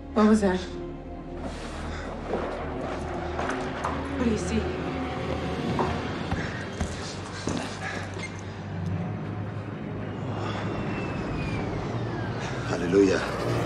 What was that? What do you see? Hallelujah.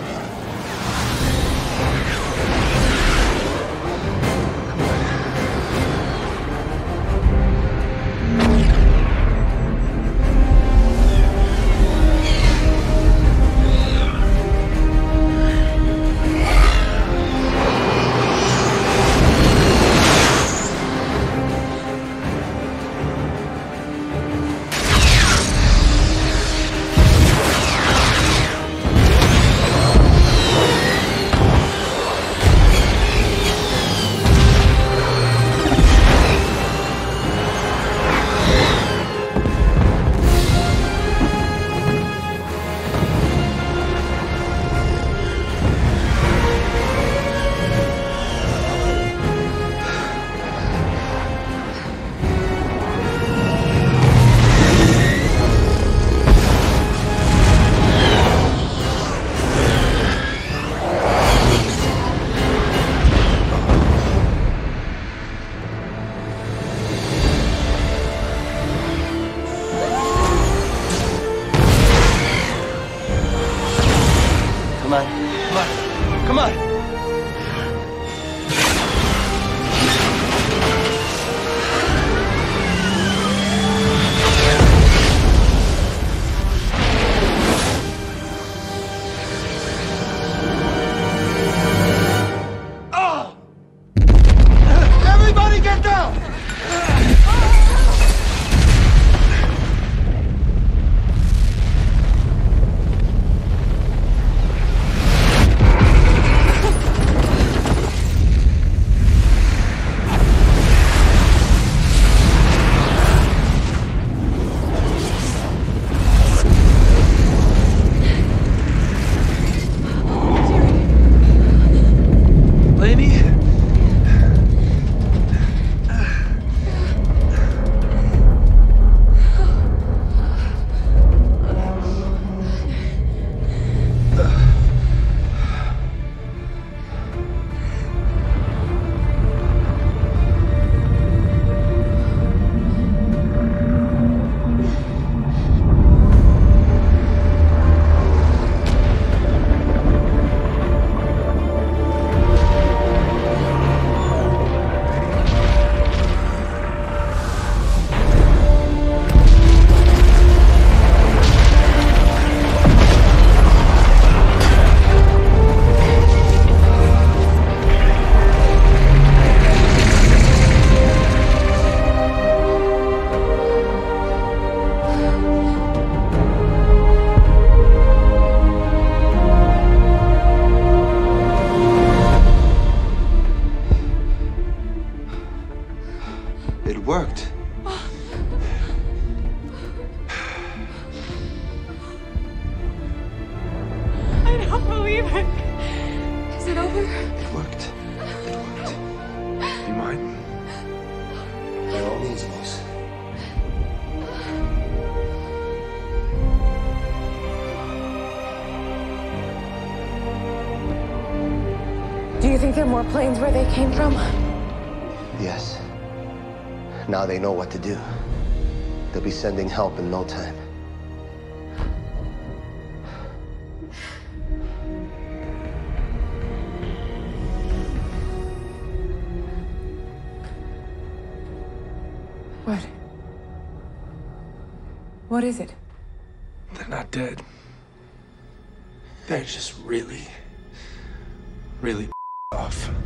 Come on. Oh! Everybody get down! It worked. I don't believe it. Is it over? It worked. It worked. You might. By all means, boss. Do you think there are more planes where they came from? Yes. Now they know what to do. They'll be sending help in no time. What? What is it? They're not dead. They're just really off.